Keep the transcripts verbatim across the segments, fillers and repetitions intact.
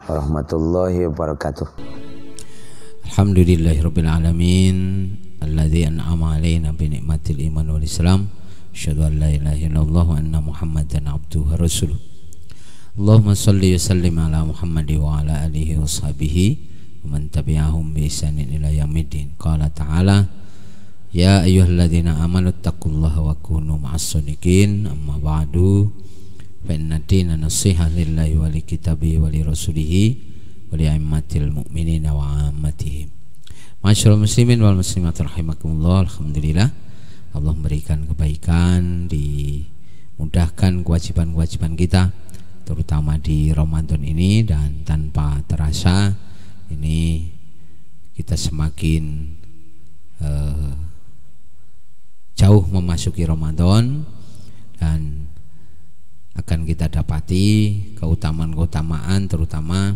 warahmatullahi wabarakatuh. Alhamdulillahirabbil alamin alladzi an'ama 'alaina bi ni'matil iman wal islam. Asyhadu an la ilaha illallah wa anna Muhammadan abduhu wa rasuluh. Allahumma shalli wa sallim ala Muhammad wa ala alihi wa sahbihi wa man tabi'ahum bi ihsanin ila yaumiddin. Qala ta'ala ya ayyuhalladzina amanu taqullaha wa kunu ma'as shadiqin. Amma ba'du fa inna dina nasiha lillahi wa li kitabihi wa li rasulihi wa li a'immatil mu'minina wa ammatihim. Masyaallah muslimin wal muslimat rahimakumullah. Alhamdulillah Allah memberikan kebaikan, dimudahkan kewajiban-kewajiban kita terutama di Ramadan ini, dan tanpa terasa ini kita semakin uh, jauh memasuki Ramadan, dan akan kita dapati keutamaan-keutamaan terutama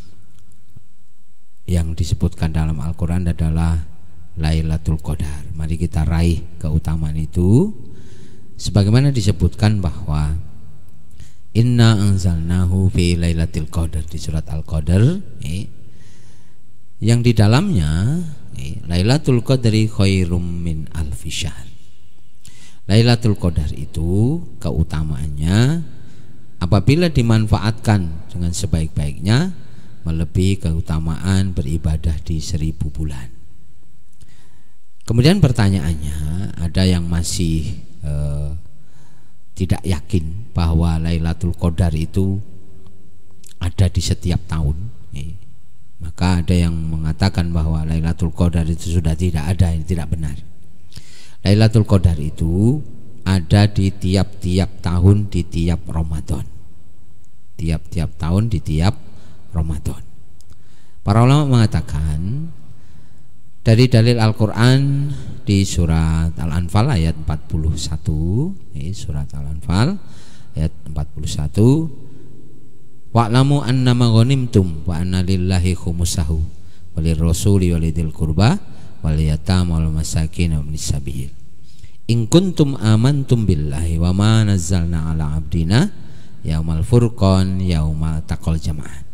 yang disebutkan dalam Al-Quran adalah Lailatul Qadar. Mari kita raih keutamaan itu sebagaimana disebutkan bahwa inna anzalnahu fi lailatul qadar di surat Al-Qadar, eh, yang di dalamnya eh, Lailatul Qadri khairum min alfi syahr. Lailatul Qadar itu keutamaannya apabila dimanfaatkan dengan sebaik-baiknya melebihi keutamaan beribadah di seribu bulan. Kemudian pertanyaannya, ada yang masih eh, tidak yakin bahwa Lailatul Qadar itu ada di setiap tahun. Eh, maka ada yang mengatakan bahwa Lailatul Qadar itu sudah tidak ada, ini tidak benar. Lailatul Qadar itu ada di tiap-tiap tahun, di tiap Ramadan. Tiap-tiap tahun di tiap Ramadan. Para ulama mengatakan dari dalil Al-Quran di surat Al-Anfal ayat empat puluh satu, ini surat Al-Anfal ayat empat puluh satu, wa'lamu annama ghanimtum wa anna lillahi khumusahu walirrasuli walidil qurba wal yatama wal masakin wa ibnis sabil in kuntum amantum billahi wa ma nazzalna ala abdina yaumal furqan yaumal taqal jama'an.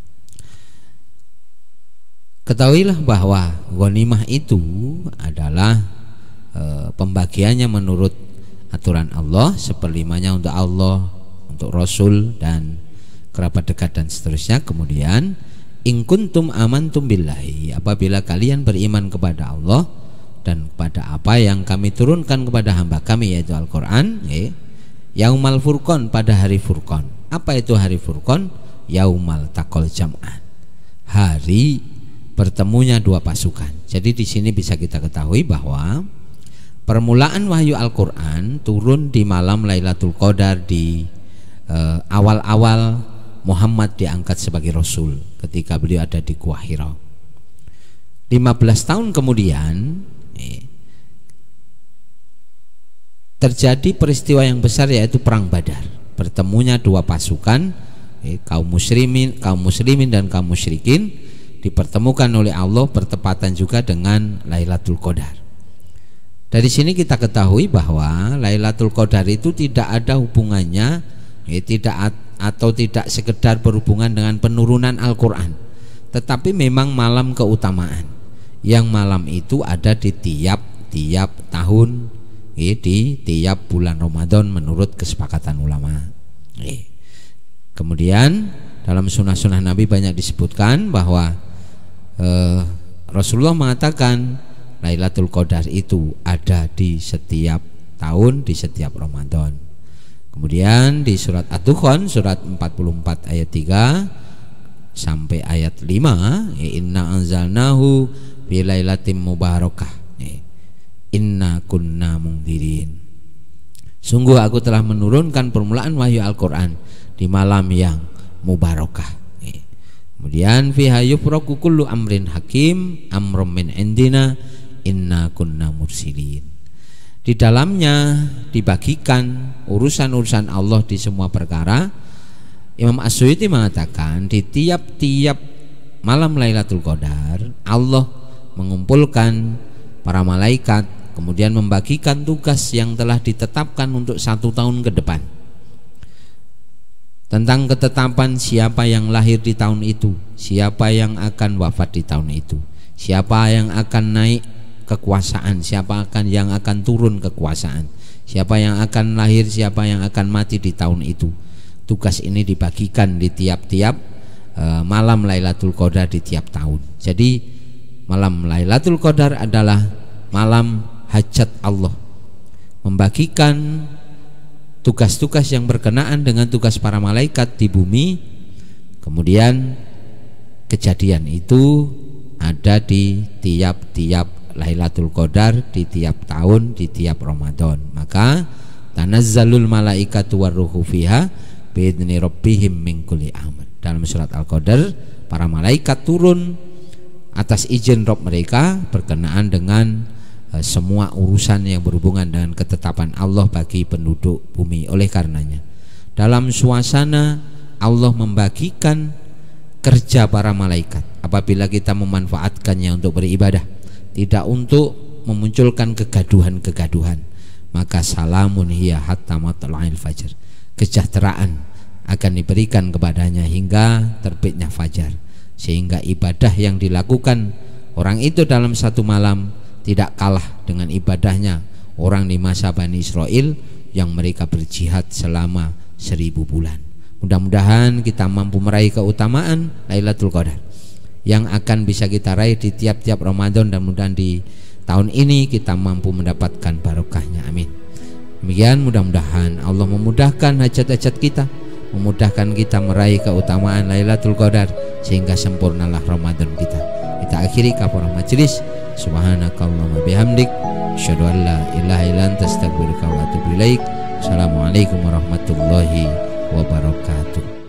Ketahuilah bahwa ghanimah itu adalah e, pembagiannya menurut aturan Allah, seperlimanya untuk Allah, untuk Rasul dan kerabat dekat dan seterusnya. Kemudian in kuntum amantum billahi, apabila kalian beriman kepada Allah dan kepada apa yang kami turunkan kepada hamba kami yaitu Al-Quran, ya, yaumal furqan, pada hari Furqan. Apa itu hari Furqan? Yaumal taqal jam'an, hari bertemunya dua pasukan. Jadi di sini bisa kita ketahui bahwa permulaan wahyu Al-Quran turun di malam Lailatul Qadar, di eh, awal-awal Muhammad diangkat sebagai Rasul ketika beliau ada di Gua Hira. lima belas tahun kemudian eh, terjadi peristiwa yang besar, yaitu Perang Badar. Bertemunya dua pasukan, eh, kaum muslimin, kaum muslimin dan kaum musyrikin dipertemukan oleh Allah bertepatan juga dengan Lailatul Qadar. Dari sini kita ketahui bahwa Lailatul Qadar itu tidak ada hubungannya, ya, tidak atau tidak sekedar berhubungan dengan penurunan Al-Quran, tetapi memang malam keutamaan, yang malam itu ada di tiap-tiap tahun, ya, di tiap bulan Ramadan menurut kesepakatan ulama. Ya. Kemudian dalam sunnah-sunnah Nabi banyak disebutkan bahwa Uh, Rasulullah mengatakan Lailatul Qadar itu ada di setiap tahun, di setiap Ramadan. Kemudian di surat Ad-Dukhan surat empat puluh empat ayat tiga sampai ayat lima, inna anzalnahu fi lailatin mubarakah inna kunna mungdirin. Sungguh aku telah menurunkan permulaan wahyu Al-Quran di malam yang mubarakah. Kemudian fiha yufraqu kullu amrin hakim amrum min indina inna kunna mursilin. Di dalamnya dibagikan urusan-urusan Allah di semua perkara. Imam As-Suyuti mengatakan di tiap-tiap malam Lailatul Qadar Allah mengumpulkan para malaikat, kemudian membagikan tugas yang telah ditetapkan untuk satu tahun ke depan. tentang ketetapan siapa yang lahir di tahun itu, siapa yang akan wafat di tahun itu, siapa yang akan naik kekuasaan, siapa akan yang akan turun kekuasaan, siapa yang akan lahir, siapa yang akan mati di tahun itu. Tugas ini dibagikan di tiap-tiap uh, malam Lailatul Qadar di tiap tahun. Jadi malam Lailatul Qadar adalah malam hajat Allah, membagikan tugas-tugas yang berkenaan dengan tugas para malaikat di bumi. Kemudian kejadian itu ada di tiap-tiap Lailatul Qadar, di tiap tahun, di tiap Ramadan. Maka tanazzalul malaikatu warruhu fiha biidzni rabbihim min kulli amr. Dalam surat Al-Qadar, para malaikat turun atas izin Rabb mereka berkenaan dengan semua urusan yang berhubungan dengan ketetapan Allah bagi penduduk bumi. Oleh karenanya, dalam suasana Allah membagikan kerja para malaikat, apabila kita memanfaatkannya untuk beribadah, tidak untuk memunculkan kegaduhan-kegaduhan, maka salamun hiya hatta matla'il fajr, kesejahteraan akan diberikan kepadanya hingga terbitnya fajar, sehingga ibadah yang dilakukan orang itu dalam satu malam tidak kalah dengan ibadahnya orang di masa Bani Israel yang mereka berjihad selama seribu bulan. Mudah-mudahan kita mampu meraih keutamaan Lailatul Qadar yang akan bisa kita raih di tiap-tiap Ramadan, dan mudah-mudahan di tahun ini kita mampu mendapatkan barokahnya. Amin. Demikian, mudah-mudahan Allah memudahkan hajat-hajat kita, memudahkan kita meraih keutamaan Lailatul Qadar sehingga sempurnalah Ramadan kita. Kita akhiri kafarah majelis. Subhanakallahumma bihamdik, asyhadu an la ilaha illa anta, astaghfiruka wa atubu ilaik. Assalamualaikum warahmatullahi wabarakatuh.